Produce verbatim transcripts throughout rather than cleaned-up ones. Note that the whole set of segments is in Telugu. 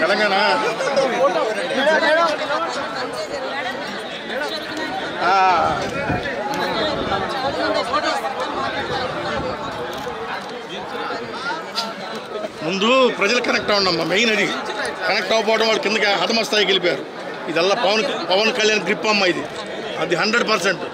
తెలంగాణ ముందు ప్రజలు కనెక్ట్ అవ్వడమ్మా, మెయిన్ అది కనెక్ట్ అవ్వకపోవడం వాళ్ళు కిందకి హతమ స్థాయికి వెళ్ళిపోయారు. ఇదల్లా పవన్ పవన్ కళ్యాణ్ గ్రిప్ అమ్మ, ఇది అది హండ్రెడ్ పర్సెంట్.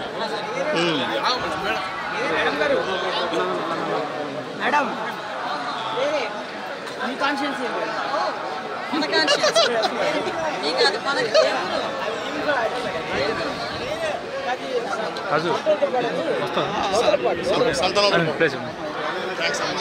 సంతానం థ్యాంక్స్ అమ్మా.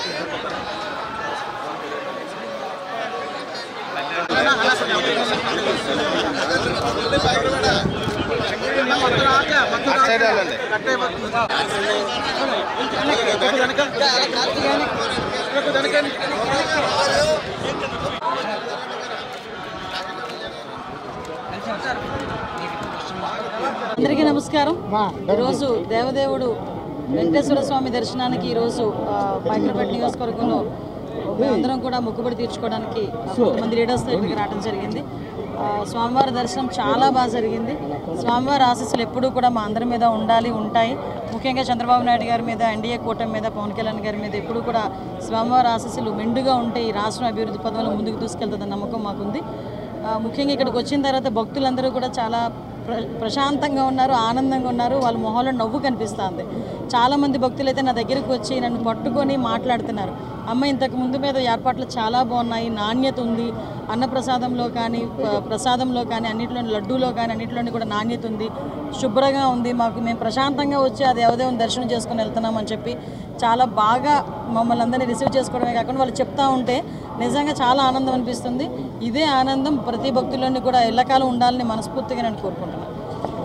అందరికీ నమస్కారం. ఈరోజు దేవదేవుడు వెంకటేశ్వర స్వామి దర్శనానికి ఈరోజు పైకరపేట నియోజకవర్గంలో అందరం కూడా మొక్కుబడి తీర్చుకోవడానికి కొంతమంది లీడర్స్తో ఇక్కడికి రావడం జరిగింది. స్వామివారి దర్శనం చాలా బాగా జరిగింది. స్వామివారి ఆశీస్సులు ఎప్పుడూ కూడా మా అందరి మీద ఉండాలి, ఉంటాయి. ముఖ్యంగా చంద్రబాబు నాయుడు గారి మీద, ఎన్డీఏ కూటమి మీద, పవన్ కళ్యాణ్ గారి మీద ఎప్పుడూ కూడా స్వామివారి ఆశీస్సులు మెండుగా ఉంటే ఈ రాష్ట్రం అభివృద్ధి పదంలో ముందుకు తీసుకెళ్తుందన్న నమ్మకం మాకుంది. ముఖ్యంగా ఇక్కడికి వచ్చిన తర్వాత భక్తులందరూ కూడా చాలా ప్ర ప్రశాంతంగా ఉన్నారు, ఆనందంగా ఉన్నారు. వాళ్ళ మొహంలో నవ్వు కనిపిస్తుంది. చాలామంది భక్తులు అయితే నా దగ్గరికి వచ్చి నన్ను పట్టుకొని మాట్లాడుతున్నారు. అమ్మ, ఇంతకు ముందు మీద ఏర్పాట్లు చాలా బాగున్నాయి, నాణ్యత ఉంది, అన్నప్రసాదంలో కానీ ప్రసాదంలో కానీ అన్నింటిలోని లడ్డూలో కానీ అన్నింటిలోని కూడా నాణ్యత ఉంది, శుభ్రంగా ఉంది. మాకు మేము ప్రశాంతంగా వచ్చి ఆ దేవదేవుని దర్శనం చేసుకుని వెళ్తున్నామని చెప్పి చాలా బాగా మమ్మల్ని అందరినీ రిసీవ్ చేసుకోవడమే కాకుండా వాళ్ళు చెప్తా ఉంటే నిజంగా చాలా ఆనందం అనిపిస్తుంది. ఇదే ఆనందం ప్రతి భక్తుల్లోని కూడా ఎల్లకాలం ఉండాలని మనస్ఫూర్తిగా నేను కోరుకుంటున్నాను.